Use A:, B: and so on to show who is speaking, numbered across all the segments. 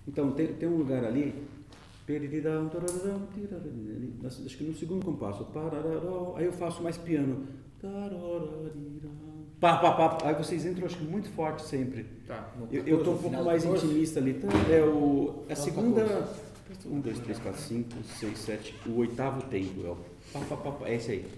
A: Então, tem um lugar ali, acho que no segundo compasso, aí eu faço mais piano. Pá, pá, pá, aí vocês entram, acho que muito forte sempre.
B: Tá,
A: Eu tô um pouco mais intimista ali. A segunda. 1, 2, 3, 4, 5, 6, 7. O oitavo tempo é o pá, pá, pá, pá, é esse aí.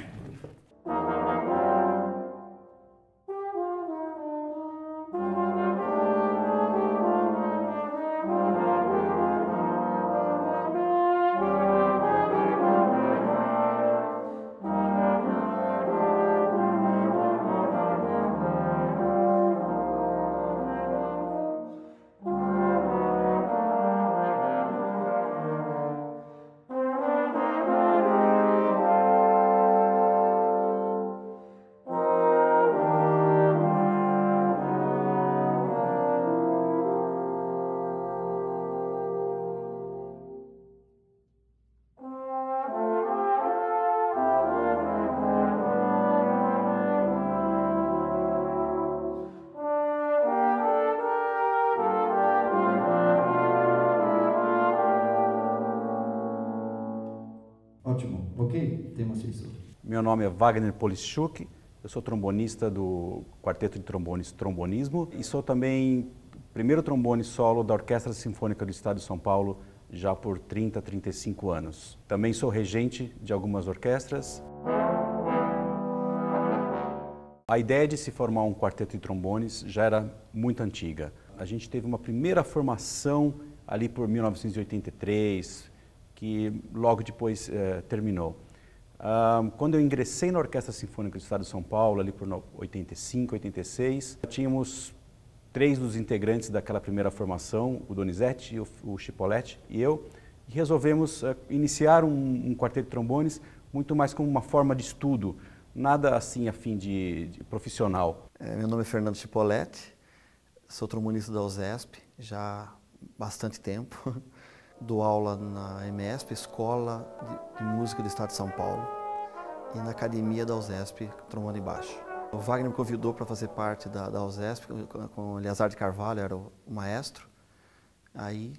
C: Ótimo, ok? Temos isso.
A: Meu nome é Wagner Polishchuk, eu sou trombonista do Quarteto de Trombones Trombonismo e sou também primeiro trombone solo da Orquestra Sinfônica do Estado de São Paulo já por 30, 35 anos. Também sou regente de algumas orquestras. A ideia de se formar um quarteto de trombones já era muito antiga. A gente teve uma primeira formação ali por 1983, que logo depois terminou. Quando eu ingressei na Orquestra Sinfônica do Estado de São Paulo, ali por 85, 86, tínhamos 3 dos integrantes daquela primeira formação, o Donizete, o Chipolete e eu, e resolvemos iniciar um quarteto de trombones muito mais como uma forma de estudo, nada assim a fim de profissional.
D: Meu nome é Fernando Chipolete, sou trombonista da USESP já há bastante tempo. Dou aula na EMESP, Escola de Música do Estado de São Paulo, e na Academia da USESP, trombone e baixo. O Wagner me convidou para fazer parte da USESP, com o Eleazar de Carvalho, era o maestro. Aí,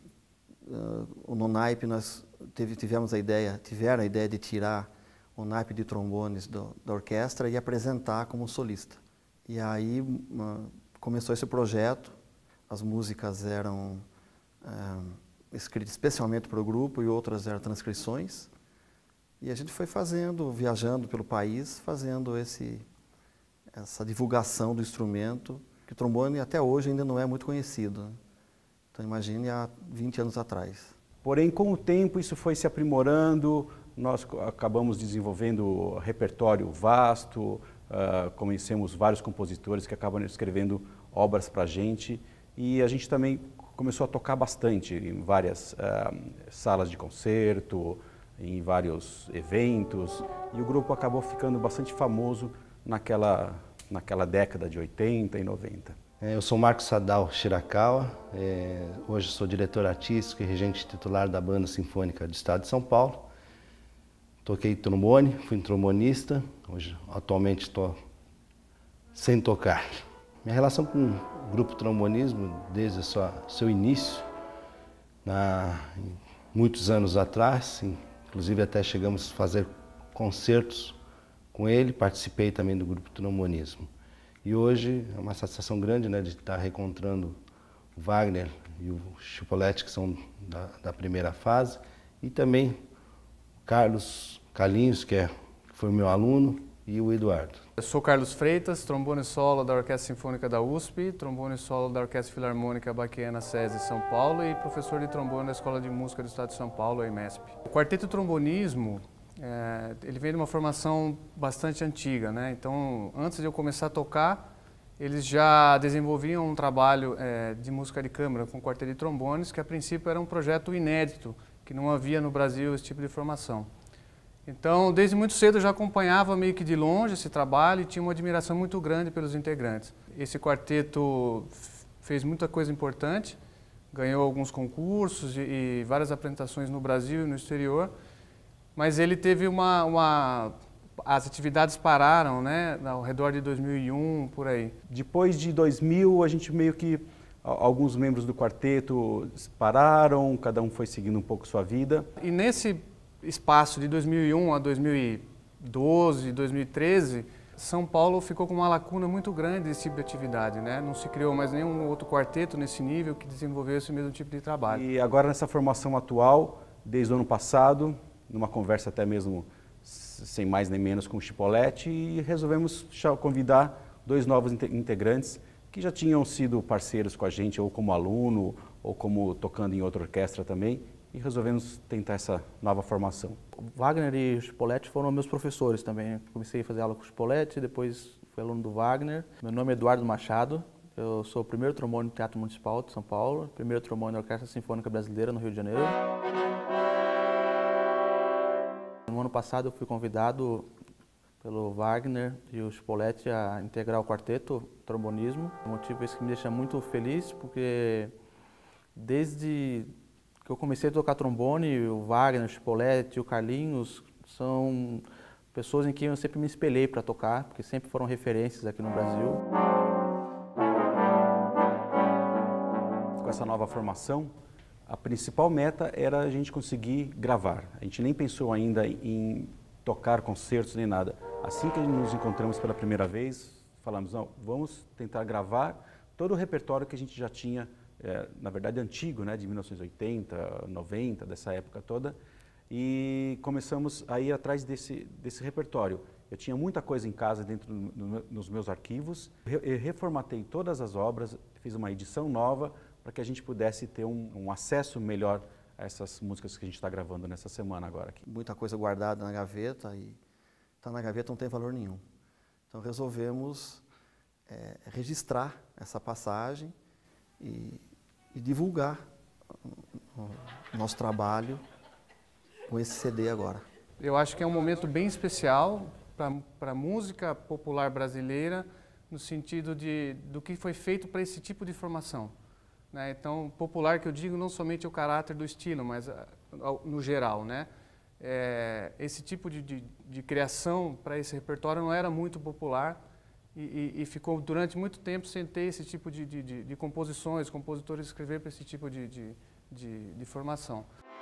D: no naipe, nós tiveram a ideia de tirar o naipe de trombones da orquestra e apresentar como solista. E aí começou esse projeto, as músicas eram escritas especialmente para o grupo e outras eram transcrições. E a gente foi viajando pelo país, fazendo essa divulgação do instrumento, que o trombone até hoje ainda não é muito conhecido. Então imagine há 20 anos atrás.
A: Porém, com o tempo isso foi se aprimorando, nós acabamos desenvolvendo repertório vasto, conhecemos vários compositores que acabam escrevendo obras para a gente, e a gente também começou a tocar bastante em várias salas de concerto, em vários eventos, e o grupo acabou ficando bastante famoso naquela década de 80 e 90.
E: Eu sou Marcos Sadal Shirakawa, hoje sou diretor artístico e regente titular da Banda Sinfônica do Estado de São Paulo. Toquei trombone, fui trombonista, hoje atualmente estou sem tocar. Minha relação com o grupo trombonismo, desde seu início, muitos anos atrás, inclusive até chegamos a fazer concertos com ele, participei também do grupo trombonismo. E hoje é uma satisfação grande, né, de estar reencontrando o Wagner e o Chipolete, que são da primeira fase, e também o Carlinhos, que foi meu aluno, e o Eduardo.
B: Eu sou Carlos Freitas, trombone solo da Orquestra Sinfônica da USP, trombone solo da Orquestra Filarmônica Baquiana SESI São Paulo e professor de trombone da Escola de Música do Estado de São Paulo, a EMESP. O quarteto trombonismo, ele vem de uma formação bastante antiga, né? Então, antes de eu começar a tocar, eles já desenvolviam um trabalho de música de câmara com quarteto de trombones, que a princípio era um projeto inédito, que não havia no Brasil esse tipo de formação. Então, desde muito cedo eu já acompanhava meio que de longe esse trabalho e tinha uma admiração muito grande pelos integrantes. Esse quarteto fez muita coisa importante, ganhou alguns concursos e várias apresentações no Brasil e no exterior, mas ele teve as atividades pararam, né, ao redor de 2001, por aí.
A: Depois de 2000, a gente meio que alguns membros do quarteto pararam, cada um foi seguindo um pouco sua vida.
B: E nesse espaço de 2001 a 2012, 2013, São Paulo ficou com uma lacuna muito grande desse tipo de atividade, né? Não se criou mais nenhum outro quarteto nesse nível que desenvolveu esse mesmo tipo de trabalho.
A: E agora nessa formação atual, desde o ano passado, numa conversa até mesmo sem mais nem menos com o Chipolete, e resolvemos convidar 2 novos integrantes que já tinham sido parceiros com a gente, ou como aluno, ou como tocando em outra orquestra também, e resolvemos tentar essa nova formação.
F: O Wagner e o Chipolete foram meus professores também. Comecei a fazer aula com o Chipolete, depois fui aluno do Wagner. Meu nome é Eduardo Machado, eu sou o primeiro trombone do Teatro Municipal de São Paulo, primeiro trombone da Orquestra Sinfônica Brasileira no Rio de Janeiro. No ano passado eu fui convidado pelo Wagner e o Chipolete a integrar o quarteto trombonismo. O motivo esse que me deixa muito feliz, porque desde que eu comecei a tocar trombone, o Wagner, o Chipolete e o Carlinhos são pessoas em quem eu sempre me espelhei para tocar, porque sempre foram referências aqui no Brasil.
A: Com essa nova formação, a principal meta era a gente conseguir gravar. A gente nem pensou ainda em tocar concertos nem nada. Assim que nos encontramos pela primeira vez, falamos, não, vamos tentar gravar todo o repertório que a gente já tinha, na verdade antigo, né, de 1980, 90, dessa época toda, e começamos a ir atrás desse repertório. Eu tinha muita coisa em casa dentro nos meus arquivos, eu reformatei todas as obras, fiz uma edição nova para que a gente pudesse ter um acesso melhor a essas músicas que a gente está gravando nessa semana agora aqui.
D: Muita coisa guardada na gaveta e está na gaveta não tem valor nenhum. Então resolvemos registrar essa passagem e divulgar o nosso trabalho com esse CD agora.
B: Eu acho que é um momento bem especial para a música popular brasileira, no sentido do que foi feito para esse tipo de formação. Né? Então, popular que eu digo não somente o caráter do estilo, mas no geral, né? Esse tipo de criação para esse repertório não era muito popular e ficou durante muito tempo sem ter esse tipo de composições, compositores escrever para esse tipo de formação.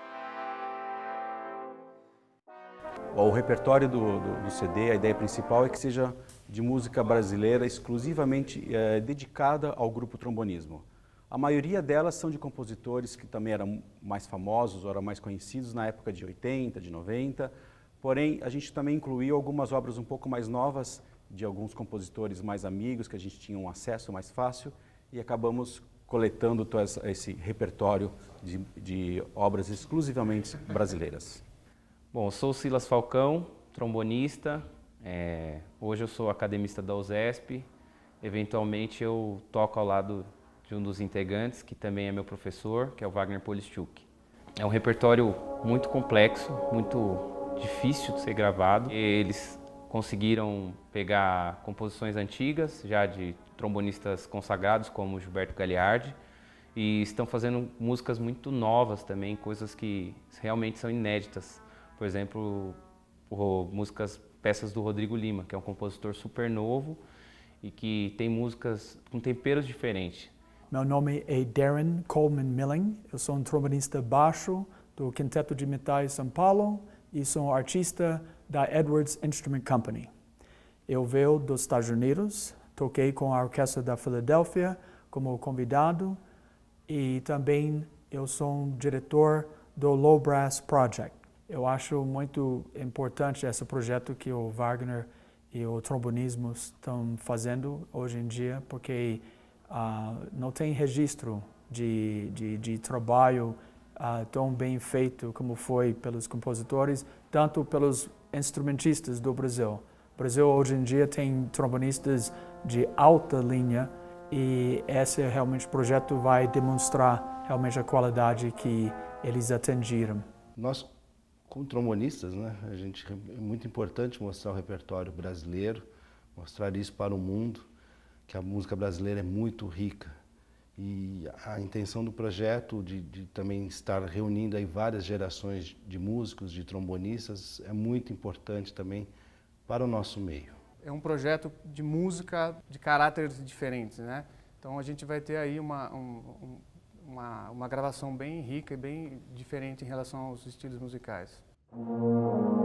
A: O repertório do CD, a ideia principal é que seja de música brasileira exclusivamente dedicada ao grupo trombonismo. A maioria delas são de compositores que também eram mais famosos ou eram mais conhecidos na época de 80, de 90, porém a gente também incluiu algumas obras um pouco mais novas de alguns compositores mais amigos que a gente tinha um acesso mais fácil e acabamos coletando todo esse repertório de obras exclusivamente brasileiras.
G: Bom, eu sou o Silas Falcão, trombonista, hoje eu sou academista da USESP, eventualmente eu toco ao lado de um dos integrantes, que também é meu professor, que é o Wagner Polischuk. É um repertório muito complexo, muito difícil de ser gravado. Eles conseguiram pegar composições antigas, já de trombonistas consagrados como Gilberto Gagliardi, e estão fazendo músicas muito novas também, coisas que realmente são inéditas. Por exemplo, peças do Rodrigo Lima, que é um compositor super novo e que tem músicas com temperos diferentes.
H: Meu nome é Darren Coleman Milling, eu sou um trombonista baixo do Quinteto de Metais São Paulo e sou um artista da Edwards Instrument Company. Eu venho dos Estados Unidos, toquei com a Orquestra da Filadélfia como convidado e também eu sou um diretor do Low Brass Project. Eu acho muito importante esse projeto que o Wagner e o trombonismo estão fazendo hoje em dia, porque não tem registro de trabalho tão bem feito como foi pelos compositores, tanto pelos instrumentistas do Brasil. O Brasil hoje em dia tem trombonistas de alta linha e esse realmente projeto vai demonstrar realmente a qualidade que eles atingiram.
E: Nós, como trombonistas, né, é muito importante mostrar o repertório brasileiro, mostrar isso para o mundo, que a música brasileira é muito rica. E a intenção do projeto de também estar reunindo aí várias gerações de músicos, de trombonistas, é muito importante também para o nosso meio.
B: É um projeto de música de caráteres diferentes, né? Então a gente vai ter aí uma gravação bem rica e bem diferente em relação aos estilos musicais.